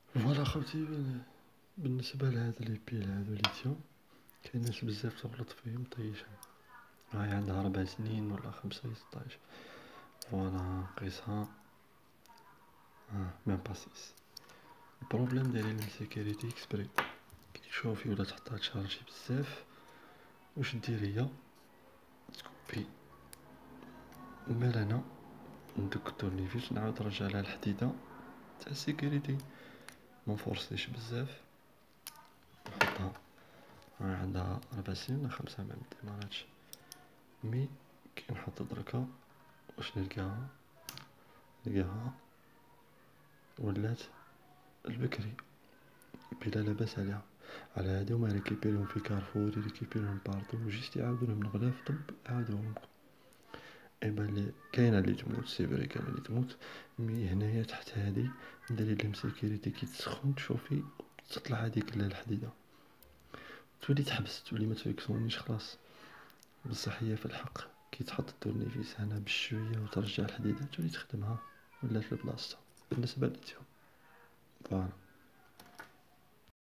فوالا خوتي، بالنسبة لهاد لي بيل هادو ليثيوم، كاين ناس بزاف تغلط فيهم طيشهم. هاي عندها 4 سنين ولا 5 ولا 16. فوالا قيسها ميم با 6. البروبليم دايرين للسيكوريتي اكسبري. كي تشوفي ولا تحطها تشارجي بزاف، واش دير هي؟ تكوبي المال هنا، ندك التورنيفيش، نعاود نرجع لها الحديدة تاع السيكوريتي، منفورسيش بزاف، نحطها. هاي عندها 4 سنين ولا 5 ما مديماراتش. مي كي نحط دركا واش نلقاها ولات البكري بلا لاباس عليها. على هادو ما ريكيبيريهم في كارفور، يريكيبيريهم بارتو، جيست يعاودولهم من الغلاف طب يعاودوهم. ايبا لي كاينه اللي تموت، سي فري كاينه اللي تموت، مي هنايا تحت هادي ندير لهم سيكوريتي. كي تسخن تشوفي تطلع هاديك الحديده، تولي تحبس، تولي ما تفيكسونيش خلاص. بصح هي في الحق كي تحط التورنيفيس هنا بشويه وترجع الحديده تولي تخدمها، ولات لبلاصتها بالنسبه لليثيوم. فوالا.